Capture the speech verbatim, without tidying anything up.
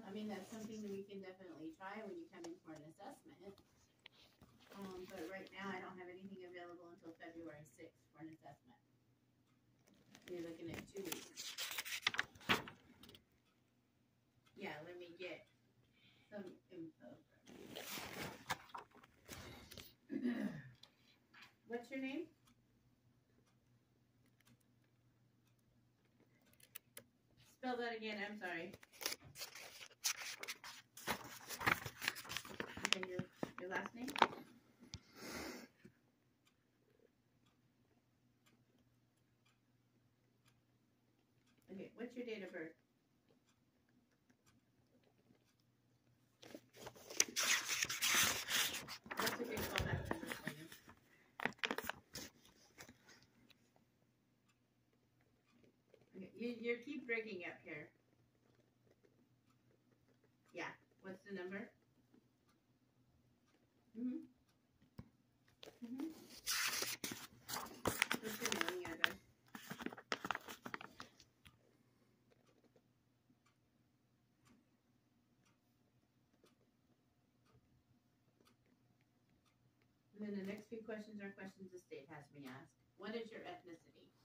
I mean, that's something that we can definitely try when you come in for an assessment. Um, but right now, I don't have anything available until February sixth for an assessment. You're looking at two weeks. Yeah, let me get some info from you. What's your name? Spell that again, I'm sorry. Okay, your, your last name? Okay, what's your date of birth? What's a good callback number for you? Okay, you, you keep breaking up here. Yeah, what's the number? Mm-hmm. Mm-hmm. What's your mailing address? And then the next few questions are questions the state has me ask. What is your ethnicity?